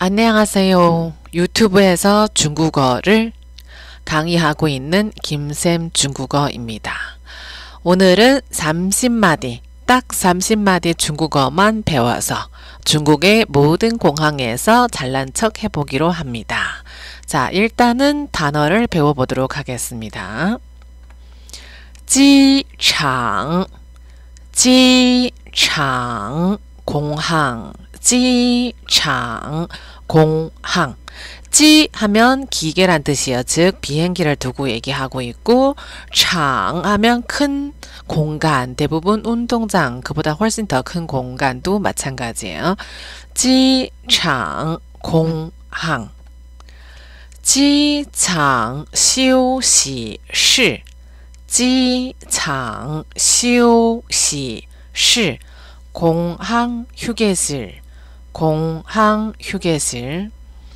안녕하세요. 유튜브에서 중국어를 강의하고 있는 김쌤 중국어입니다. 오늘은 30마디, 딱 30마디 중국어만 배워서 중국의 모든 공항에서 잘난 척 해보기로 합니다. 자, 일단은 단어를 배워보도록 하겠습니다.机场, 机场, 공항, 机场, 공항. 지 하면 기계란 뜻이에요. 즉 비행기를 두고 얘기하고 있고, 장 하면 큰 공간, 대부분 운동장, 그보다 훨씬 더 큰 공간도 마찬가지예요. 机场, 공항. 机场休息室, 机场休息室, 공항 휴게실, 공항 휴게실.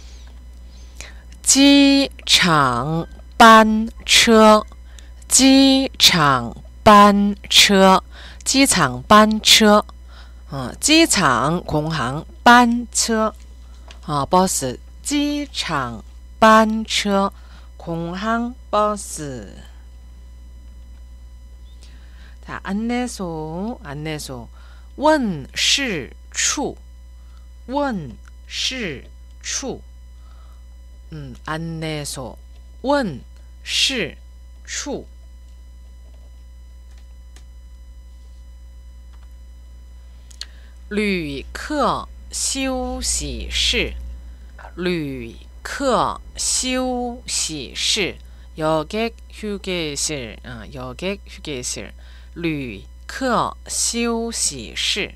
机场班车, 机场班车, 机场班车, 机场 공항, 班车, 버스, 机场班车, 공항 버스. 자, 안내소, 안내소. 问事处, 问事处. 안내소, 问事处. 旅客休息室, 旅客休息室. 여객 휴게실, 여객 휴게실. 旅客休息室.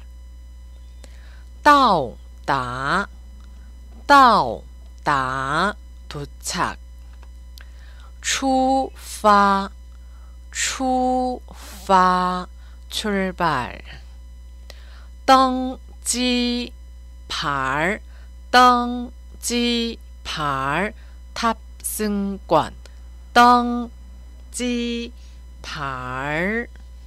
到达, 到达, 도착. 出发, 出发, 출발. 登机牌, 登机牌, 탑승권. 登机牌.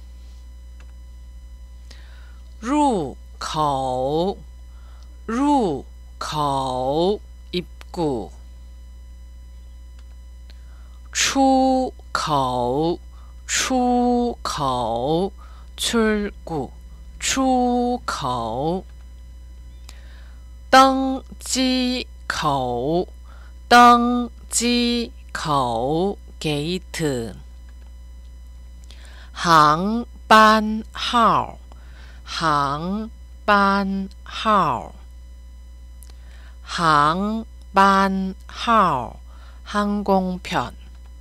入口, 入口, 입구. 出口, 出口, 출구, 出口. 登机口, 登机口, 게이트. 航班号, 航班号. 航班号, 항공편.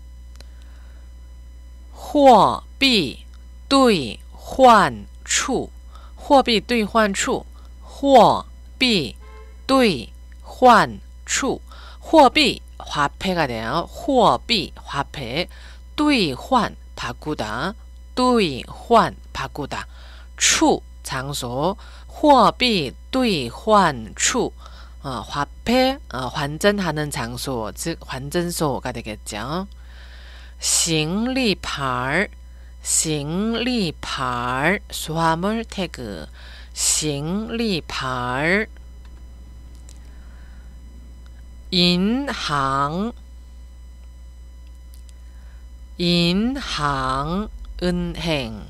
货币兑换处, 货币兑换处, 货币兑换处. 货币, 화폐가 돼요. 货币, 화폐. 兑换, 바꾸다. 兑换, 바꾸다. 处, 장소. 货币兑换处, 화폐, 환전하는 장소, 즉 환전소가 되겠죠. 行李牌, 行李牌, 수화물 태그. 行李牌. 银行, 银行, 은행.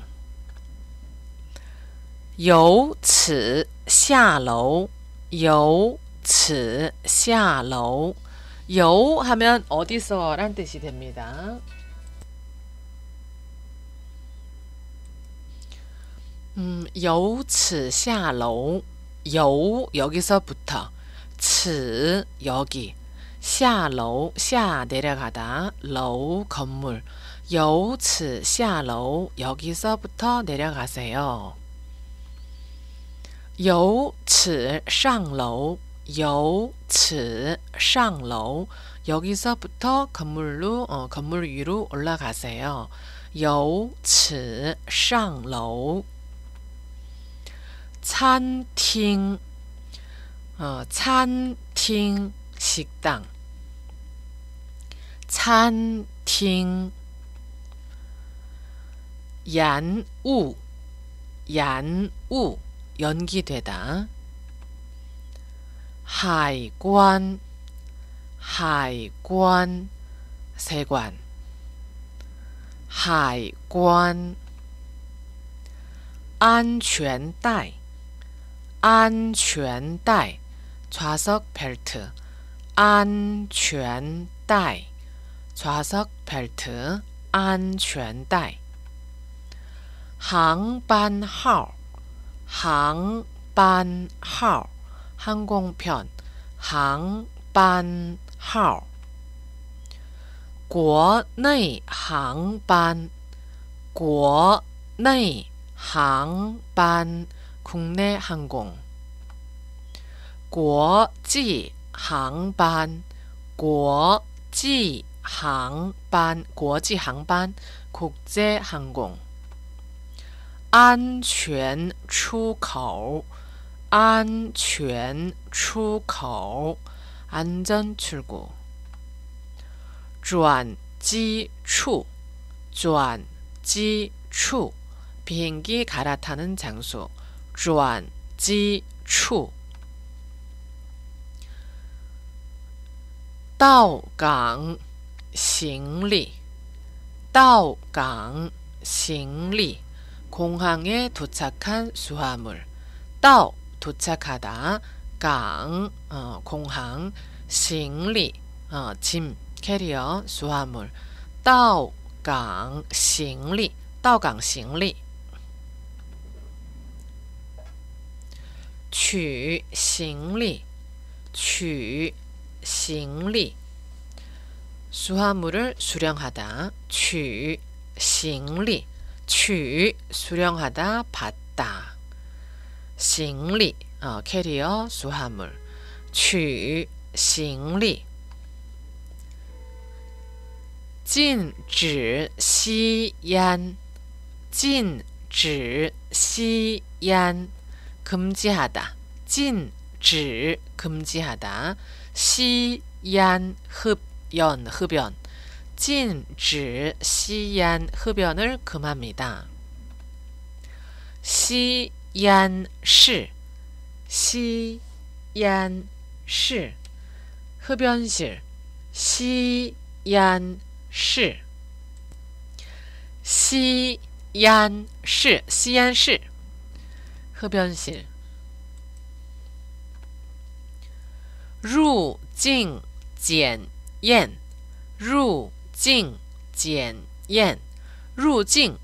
由此下楼, 由此下楼. 由 하면 어디서 란 뜻이 됩니다.由此下楼. 由 여기서부터. 此 여기. 下楼 下 내려가다. 楼 건물. 由此下楼 여기서부터 내려가세요. 由此上楼, 由此上楼. 여기서부터 건물로, 건물 위로 올라가세요. 由此上楼. 餐厅, 餐厅, 식당. 餐厅. 延误, 延误, 연기되다. 海关海关 세관 海关 安全带安全带 좌석 벨트 安全带 좌석 벨트 安全带 航班号航班号 항공편 航班号 国内航班国内航班 국내 항공 国际航班国际航班 国际航班 국제 항공 安全出口安全出口 안전 출구 转机处转机处 비행기 갈아타는 장소 转机处到港行李到港行李 공항에 도착한 수화물 到 도착하다 강 공항 行李 짐 캐리어 수화물 到港行李到港行李取行李取行李 수화물을 수령하다 取行李取 수령하다 받다 行李 캐리어 수화물 取行李禁止吸烟禁止吸烟 금지하다 禁止 금지하다 吸烟 흡연 흡연 禁止吸烟 흡연을 금합니다 吸烟室吸烟室 흡연실 吸烟室吸烟室吸烟室 흡연실 入境检验入境检验 入境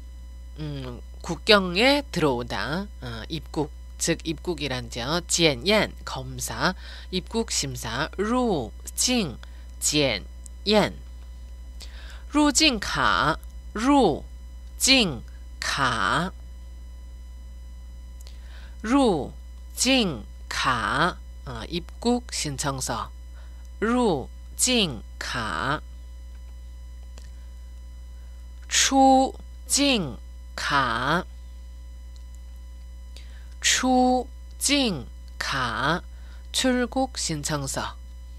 국경에 들어오다 입국 즉 입국이란죠 检验 검사 입국 심사 入境检验入境卡入境卡入境卡 입국 신청서 入境卡出境卡出境卡 출국 신청서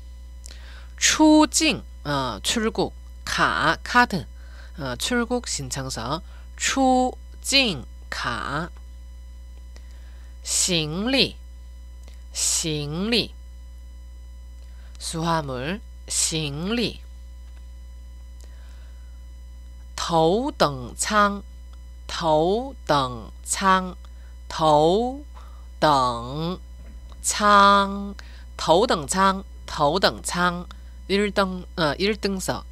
出境 출국 카 카드 출국 신청서 出境卡行李行李 수화물 行李头等舱头等舱头等舱头等舱头等舱 1등석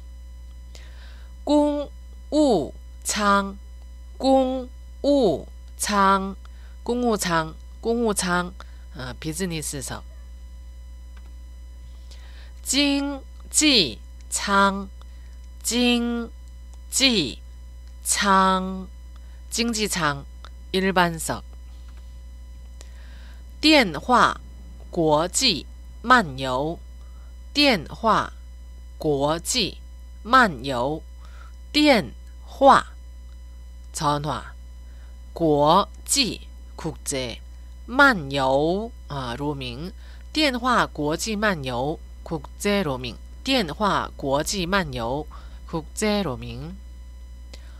公务舱公务舱公务舱公务舱 비즈니스석 经济舱经济舱 经济舱 일반석 电话国际漫游电话国际漫游电话 전화 国际 국제 漫游 로밍 电话国际漫游 국제 로밍 电话国际漫游 국제 로밍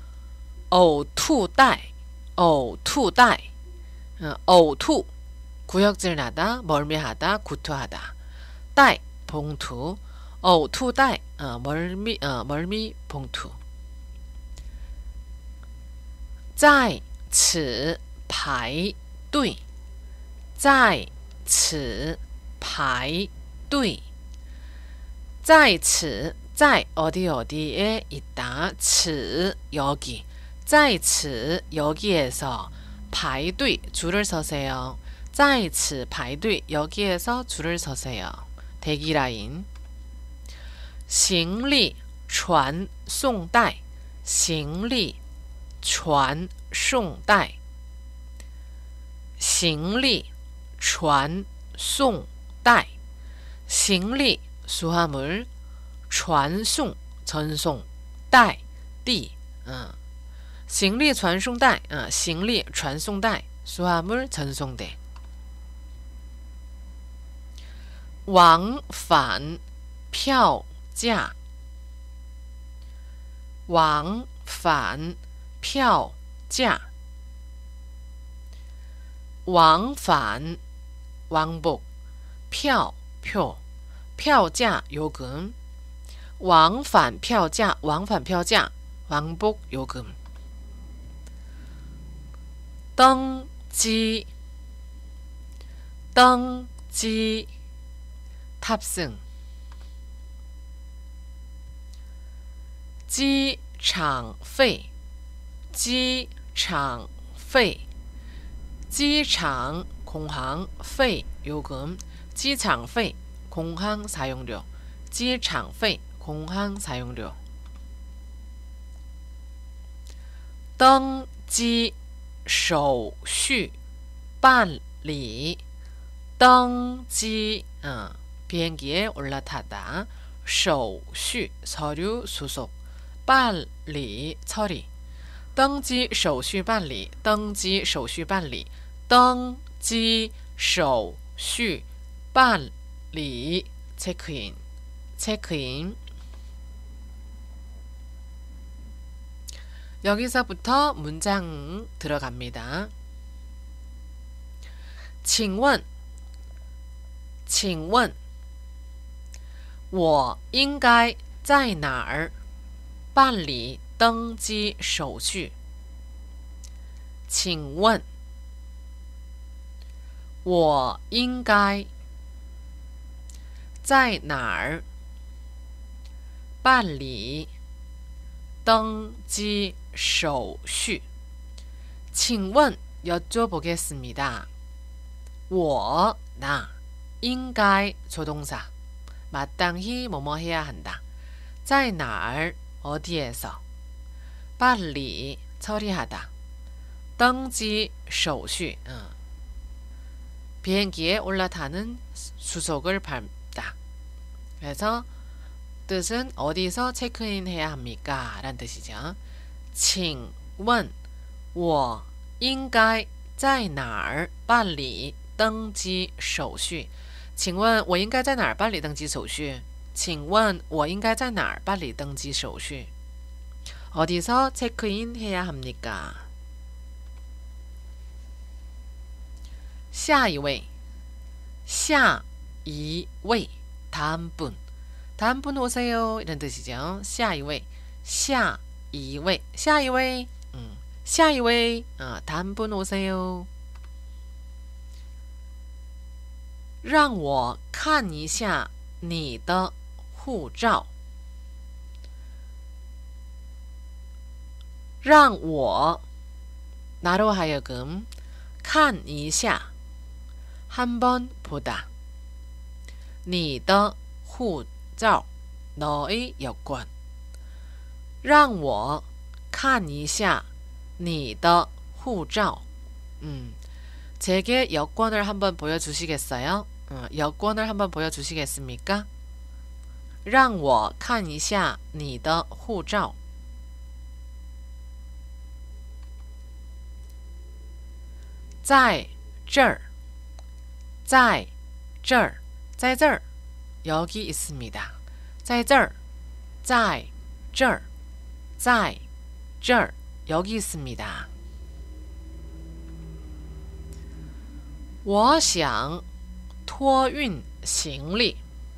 呕吐袋呕吐袋呕吐 구역질나다, 멀미하다, 구토하다. 따이, 봉투, 투 따이, 멀미 봉투. 在此排队在此排队在此在 어디에 있다. 此 여기 在此 여기에서 排队 줄을 서세요. 在此排队 여기에서 줄을 서세요. 대기 라인. 行李传送带行李传送带行李传送带行李 수화물传送 전송 带 띠 行李传送带行李传送带 수화물 전송대 往返票价往返票价往返 왕복 票표 票价 요금 往返票价往返票价 왕복 요금 登机登机 탑승 机场费机场费机场 공항 费 요금 机场费 공항 사용료 机场费 공항 사용료 登机手续办理登机비행기에 올라타다 手续 서류 수속 办理 처리 登机手续办理登机手续办理登机手续办理 체크인 체크인 여기서부터 문장 들어갑니다. 请问请问我应该在哪儿办理登机手续请问我应该在哪儿办理登机手续请问 여쭤보겠습니다. 我 나 应该 조동사 마땅히 뭐뭐 해야 한다. 在哪儿 어디에서 办理 처리하다. 登机手续 비행기에 올라타는 수속을 밟다. 그래서 뜻은 어디서 체크인 해야 합니까? 라는 뜻이죠. 请问我应该在哪儿办理登机手续请问我应该在哪儿办理登机手续请问我应该在哪儿办理登机手续 어디서 체크인 해야 합니까? 下一位下一位 다음 분 다음 분 오세요 이런 뜻이죠. 下一位下一位下一位下一位 다음 분 오세요. 让我看一下你的护照让我 나로 하여금 看一下 한번 보다 你的护照 너의 여권 让我看一下你的护照 제게 여권을 한번 보여주시겠어요? 여권을 한번 보여주시겠습니까? 让我看一下你的护照在这儿在这儿在这儿 여기 있습니다. 在这儿在这儿在这儿 여기 있습니다. 我想托运行李。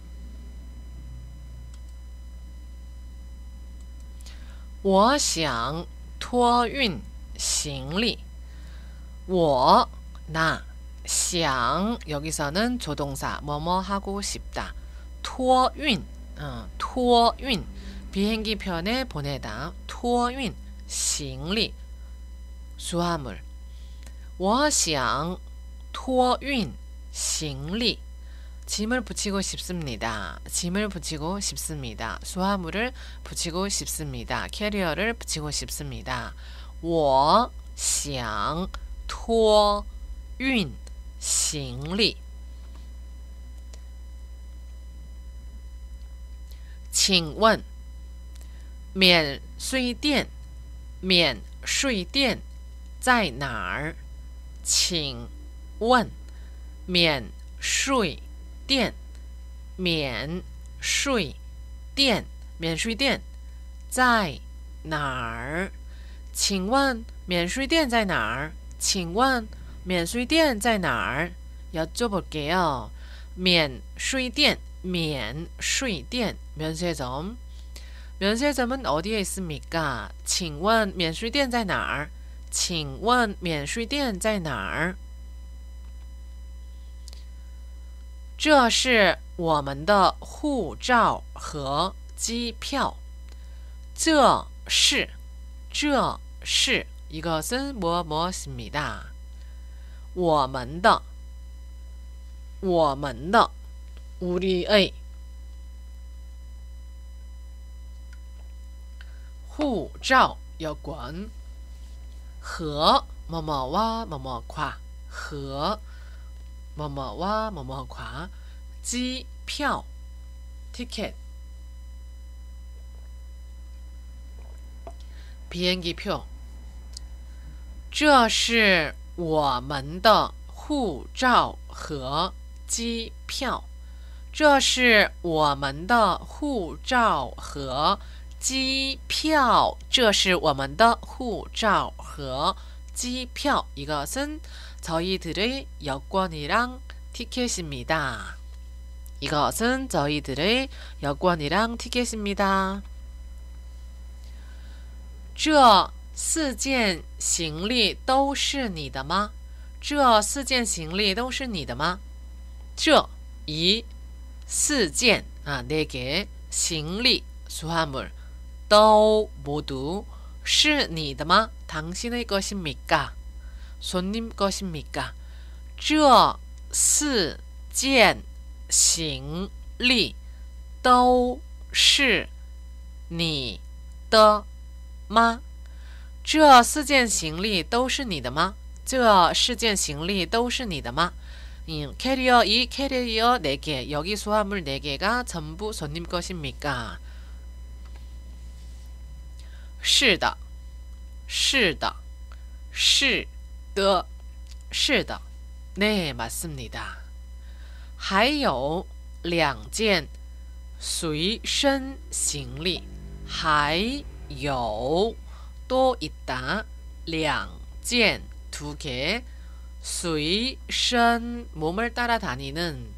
我想托运行李。我나想여기서는 조동사 뭐뭐 하고 싶다.托运托运비행기 편에 보내다.托运行李수화물. 我想托运行李 짐을 붙이고 싶습니다. 짐을 붙이고 싶습니다. 수화물을 붙이고 싶습니다. 캐리어를 붙이고 싶습니다. 我想托运行李请问免税店在哪儿？请问免税店在哪儿？请问免税店在哪儿？请问免税店在哪儿？ 여쭤볼게요. 免税店 면세점. 면세점은 어디에 있습니까? 请问免税店在哪儿？请问免税店在哪儿？这是我们的护照和机票。这是 이것은 무엇입니다. 我们的 우리의 护照 여권 和 뭐뭐와 뭐뭐과 和 뭐뭐와 뭐뭐과 机票 티켓 비행기표 这是我们的护照和机票。这是我们的护照和机票。这是我们的护照和机票。 이것은 저희들의 여권이랑 티켓입니다. 이것은 저희들의 여권이랑 티켓입니다. 这4件行李都是你的吗？这4件行李都是你的吗？这이 4件 4개 行李 수화물 都 모두 是你的吗？ 당신의 것입니까? 손님 것입니까? 这4件行李都是你的吗？这4件行李都是你的吗？这4件行李都是你的吗？ 캐리어 이 캐리어 4개 여기 수화물 4개가 전부 손님 것입니까? 是的是的是的 네 맞습니다. 还有2件随身行李还有또 있다 2件 2개 随身 몸을 따라다니는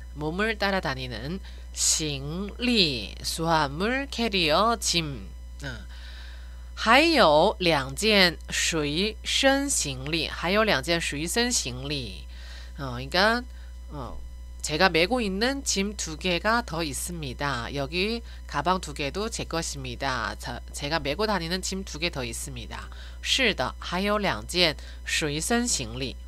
行李 수화물 캐리어 짐 还有2件随身行李还有2件随身行李 그러니까 제가 메고 있는 짐 2개가 더 있습니다. 여기 가방 2개도 제 것입니다. 제가 메고 다니는 짐 2개 더 있습니다. 是的还有2件随身行李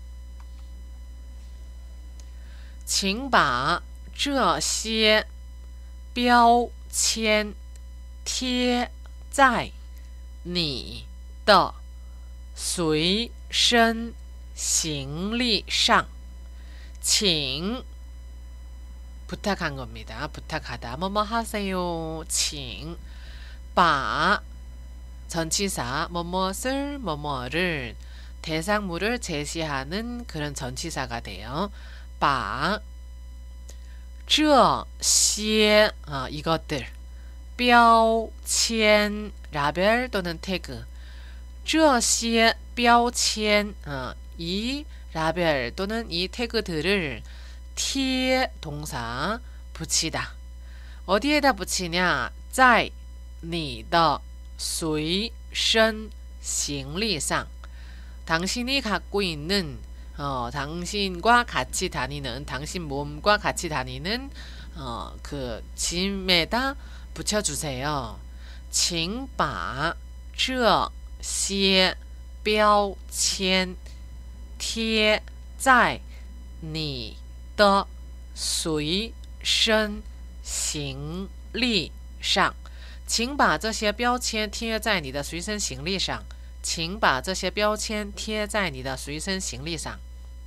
请把这些标签贴在你的随身行李上请 부탁한 겁니다. 부탁하다. 뭐뭐 하세요. 请把 전치사 뭐뭐을 뭐뭐를 대상물을 제시하는 그런 전치사가 돼요. 把这些 이것들 标签 라벨 또는 태그 这些标签 이 라벨 또는 이 태그들을 贴 동사 붙이다. 어디에다 붙이냐? 在你的随身行李上. 당신이 갖고 있는 당신과 같이 다니는 당신 몸과 같이 다니는 그 짐에다 붙여주세요. 请把这些标签贴在你的随身行李上. 请把这些标签贴在你的随身行李上. 请把这些标签贴在你的随身行李上.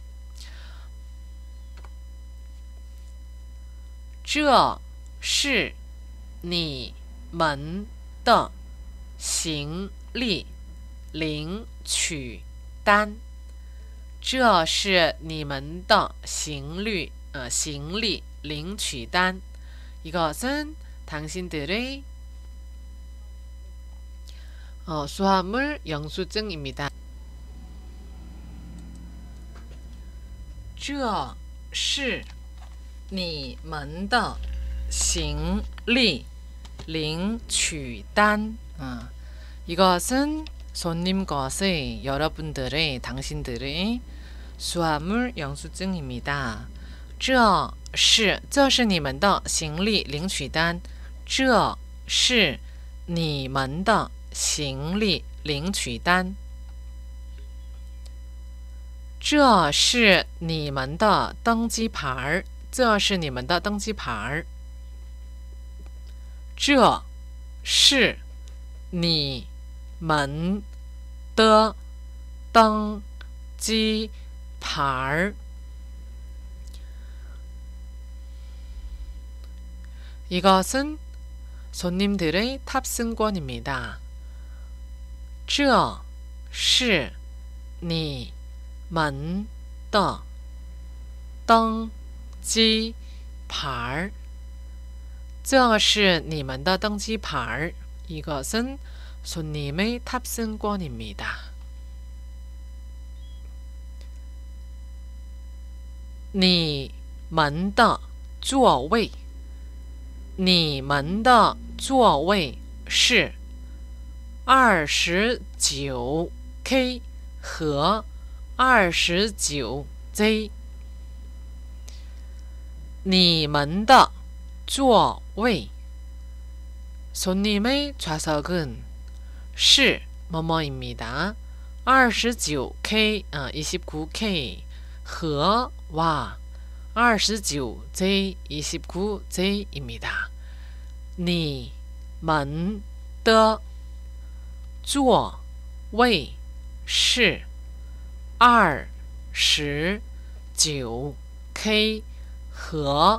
这是你们的行李领取单. 这是你们的行李领取单. 이것은 당신들의 수화물 영수증입니다. 这是你们的行李领取单. 이것은 손님 것의 여러분들의 당신들의 수화물 영수증입니다. 这是你们的行李领取单. 这是你们的行李领取单. 这是你们的登机牌. 这是你们的登机牌. 这是你们的登机牌. 이것은 손님들의 탑승권입니다. 这是你们的登机牌. 这是你们的登机牌. 이것은 손님의 탑승권입니다. 你们的座位. 你们的座位是 29K 和 29J. 你们的座位. 손님의 좌석은 是 뭐뭐입니다. 29K 29K 和 와 29J 29J입니다. 你们的座位是 29K 和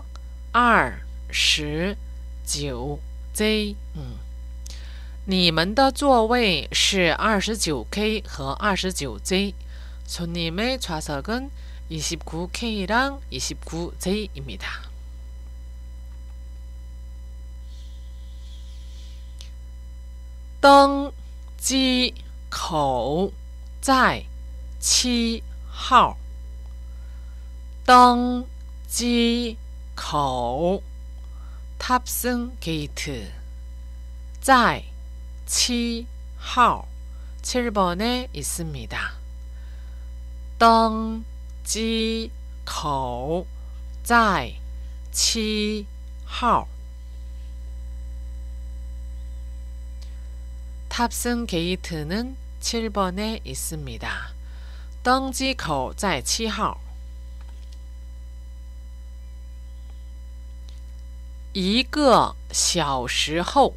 29J. 你们的座位是 29K 和 29J. 손님의 좌석은 29K랑 29J입니다. 登机口在7号. 登机口 탑승 게이트 在7号 7번에 있습니다. 登机口在7号. 탑승 게이트는 7번에 있습니다. 登机口在7号. 一个小时后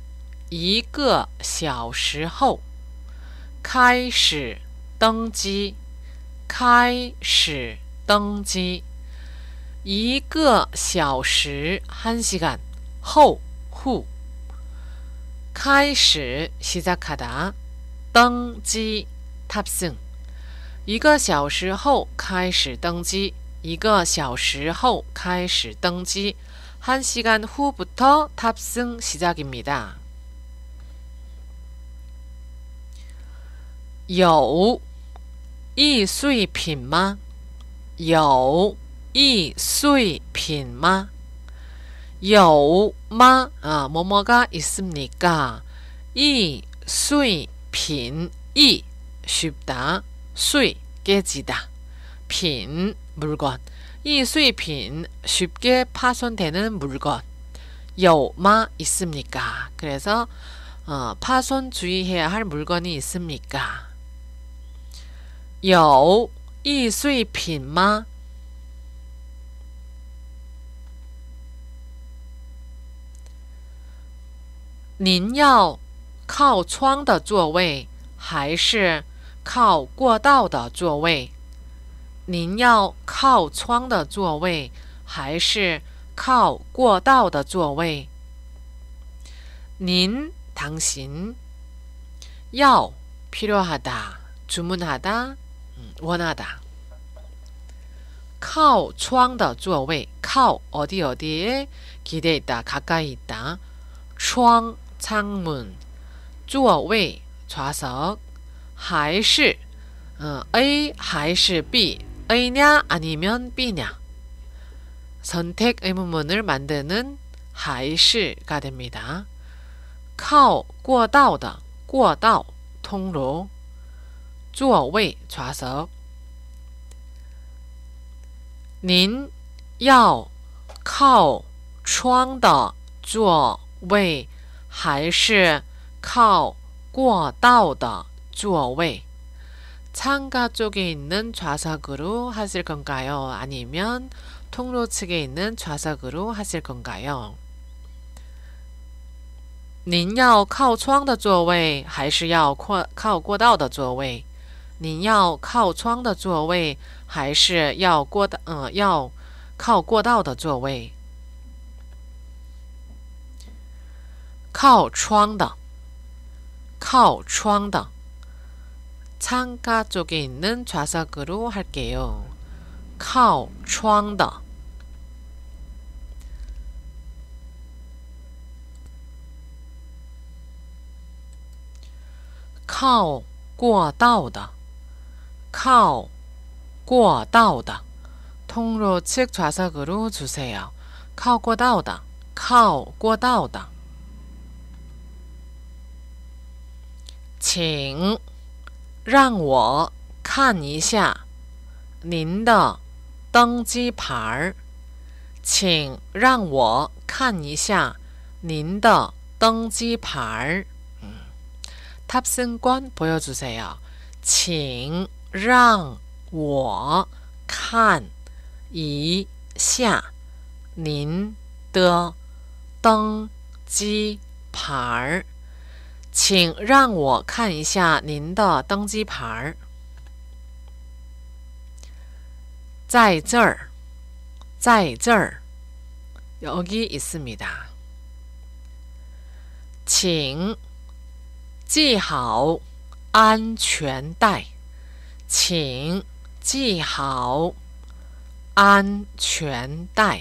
开始登机开始登机. 一个小时 1시간 后 후. 开始 시작하다. 登机 탑승. 一个小时后开始登机. 一个小时后开始登机. 1시간 후부터 탑승 시작입니다. 有易碎品吗? 有易碎品吗? 有吗? 뭐뭐가 있습니까? 이 수입品 이 쉽다. 수입 깨지다. 品물건. 이 수입品 쉽게 파손되는 물건. 有吗? 있습니까? 그래서 파손 주의해야 할 물건이 있습니까? 有易碎品吗? 您要靠窗的座位还是靠过道的座位? 您要靠窗的座位还是靠过道的座位? 您 당신 要 필요하다, 주문하다, 원하다. 靠窗的座位靠 어디에 기대에 있다, 가까이 있다. 窗 창문, 座位 좌석, 还是 A 还是 B, A냐 아니면 B냐. 선택 의문문을 만드는 还是가 됩니다. 靠过道的过道 통로, 座位 좌석. 您要靠窗的座位还是靠过道的座位? 창가 쪽에 있는 좌석으로 하실 건가요? 아니면 통로 측에 있는 좌석으로 하실 건가요? 您要靠窗的座位还是要靠过道的座位? 您要靠窗的座位还是要靠过道的座位? 靠窗的靠窗的 창가 쪽에 있는 좌석으로 할게요. 靠窗的靠过道的靠过道的 통로 측 좌석으로 주세요. 靠过道的靠过道的请让我看一下您的登机牌。请让我看一下您的登机牌。탑승권 보여주세요. 请让我看一下您的登机牌。请让我看一下您的登机牌。在这儿，在这儿，여기 있습니다. 请系好安全带。请系好安全带。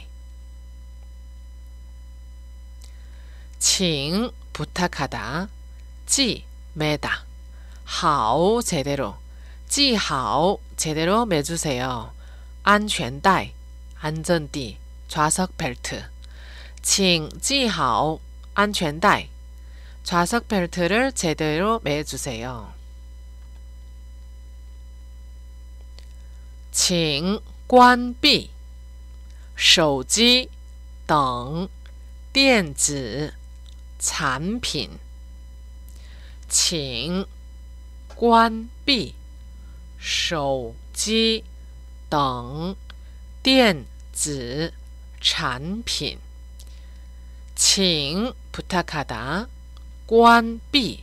请부탁하다。 系 매다. 好 제대로. 系好 제대로 매주세요. 安全带 안전띠 좌석 벨트. 请系好安全带. 좌석 벨트를 제대로 매주세요. 请关闭手机等电子产品。请关闭手机等电子产品。请부탁하다关闭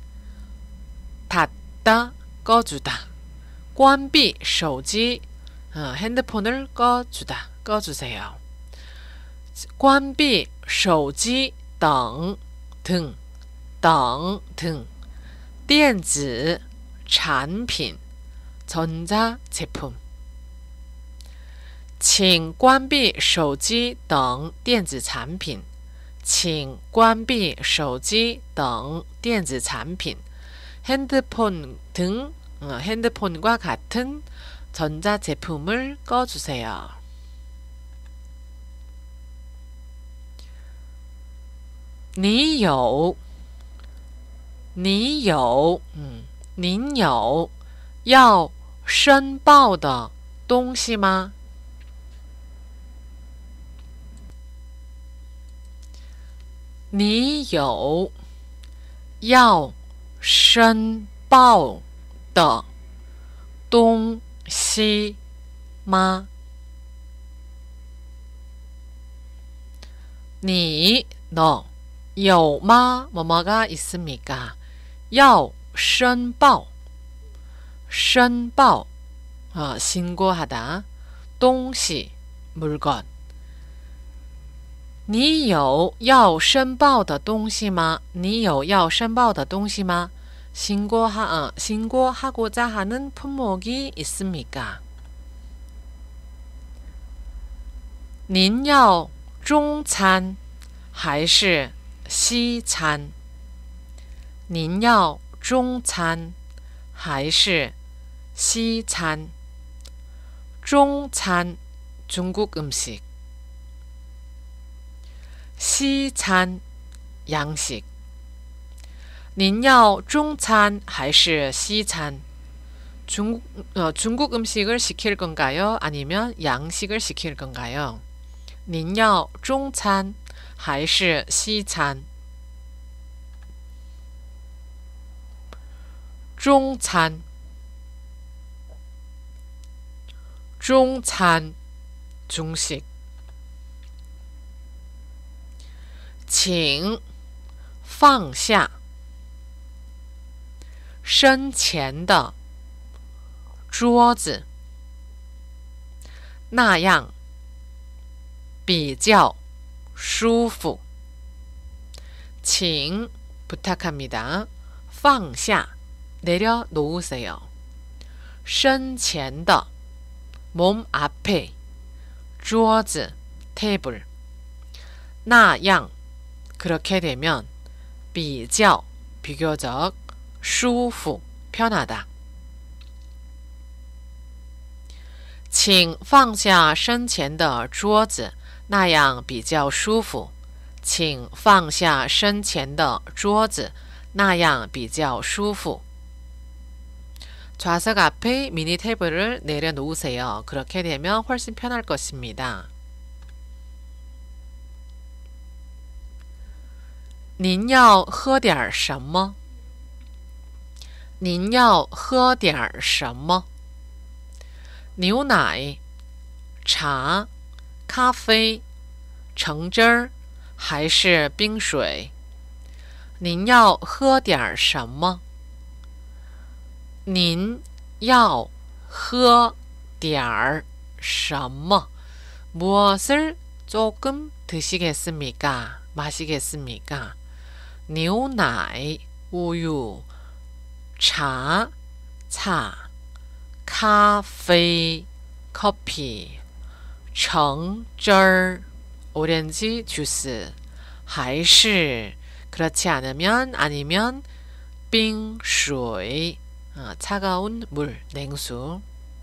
닫다 꺼주다. 关闭手机 핸드폰을 꺼주다 꺼주세요. 关闭手机等등等등电子产品 전자제품. 请关闭手机等电子产品。请关闭手机等电子产品。핸드폰 등 핸드폰과 같은 전자제품을 꺼주세요. 你有您有要申报的东西吗？你有要申报的东西吗？你너有吗？뭐뭐가 있습니까? 要申报 申报 신고하다 东西 물건 你有要申报的东西吗？你有要申报的东西吗？ 신고하고자 하는 품목이 있습니까? 您要中餐还是西餐？您要中餐还是西餐？中餐 중국 음식西餐 양식 您要中餐还是西餐？ 중국 음식을 시킬 건가요? 아니면 양식을 시킬 건가요? 您要中餐还是西餐？中餐中餐 중식 请放下身前的桌子，那样比较舒服。请 부탁합니다. 放下 내려놓으세요. 身前的 몸 앞에 桌子 테이블 那样 그렇게 되면 比较 비교적 舒服 편하다. 请放下身前的桌子，那样比较舒服。请放下身前的桌子，那样比较舒服。 좌석 앞에 미니 테이블을 내려놓으세요. 그렇게 되면 훨씬 편할 것입니다. 您要喝点什么？您要喝点什么？牛奶、茶、咖啡、橙汁儿还是冰水？您要喝点什么？您要喝点儿什么？ 무엇을 조금 드시겠습니까? 마시겠습니까? 牛奶, 우유, 茶, 차, 咖啡, 커피, 橙汁儿, 오렌지 주스, 还是 그렇지 않으면 아니면 冰水, 차가운 물, 냉수.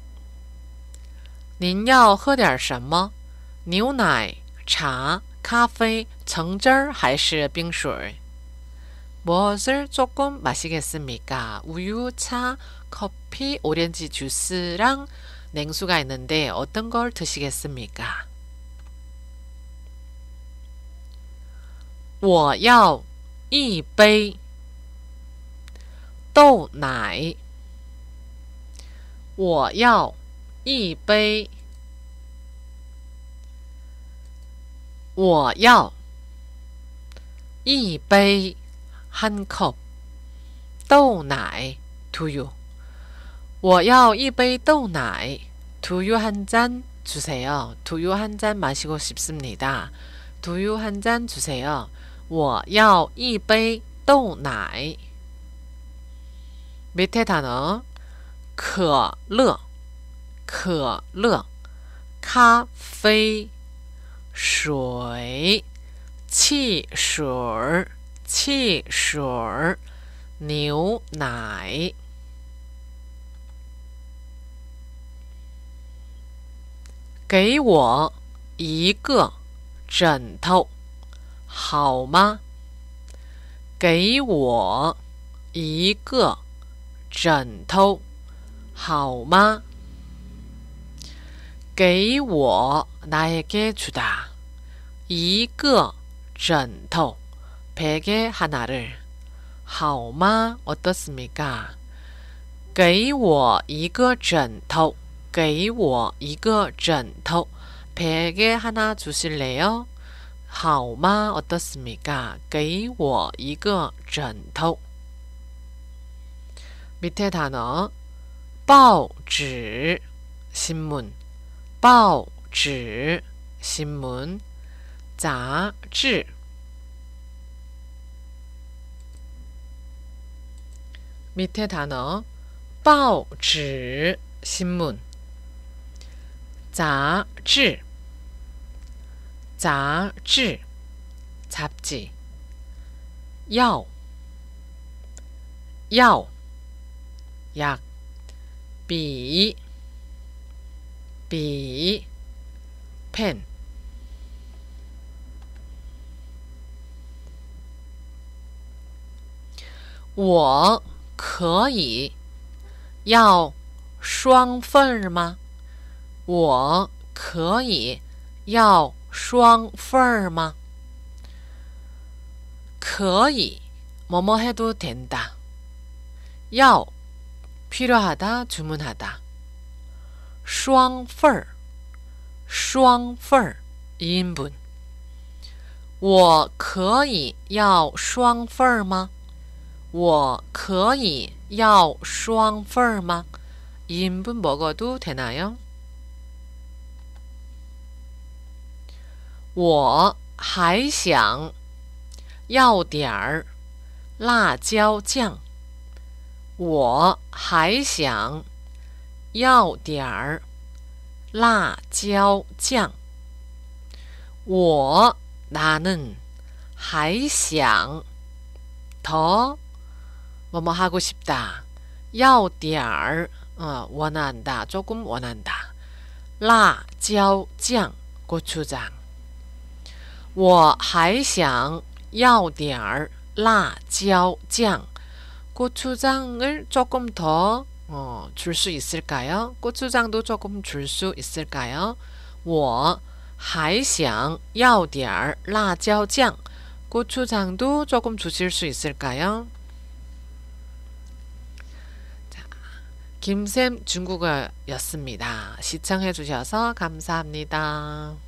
您要喝点什么？牛奶、茶、咖啡、橙汁儿还是冰水？ 무엇을 조금 마시겠습니까? 우유, 차, 커피, 오렌지 주스랑 냉수가 있는데 어떤 걸 드시겠습니까? 我要一杯豆奶。我要一杯。我要一杯한 컵豆奶 두유. 我要一杯豆奶 두유 한 잔 주세요. 두유 한 잔 마시고 싶습니다. 두유 한 잔 주세요. 我要一杯豆奶 밑에 단어 可乐可乐咖啡水汽水汽水牛奶给我一个枕头好吗？给我一个枕头好吗？给我나에게 주다. 一个枕头 베개 하나를 好吗? 어떻습니까? 给我一个枕头给我一个枕头 베개 하나 주실래요? 好吗? 어떻습니까? 给我一个枕头 밑에 단어 报纸 신문 报纸 신문 杂志 밑에 단어 报纸 신문 杂志 杂志 잡지 药 약 笔 펜 我可以要双份吗？我可以要双份吗？可以뭐뭐 해도 된다. 要 필요하다, 주문하다. 双份双份 2인분. 我可以要双份吗？我可以要双份吗？ 2인분 먹어도 되나요? 我还想要点儿辣椒酱。我还想要点儿辣椒酱。我나는还想더 뭐뭐 하고 싶다. 要点儿 원한다. 조금 원한다. 辣椒酱 고추장. 我还想要点儿辣椒酱. 고추장을 조금 더 줄 수 있을까요? 고추장도 조금 줄 수 있을까요? 我还想要点儿辣椒酱. 고추장도 조금 주실 수 있을까요? 자, 김쌤 중국어였습니다. 시청해 주셔서 감사합니다.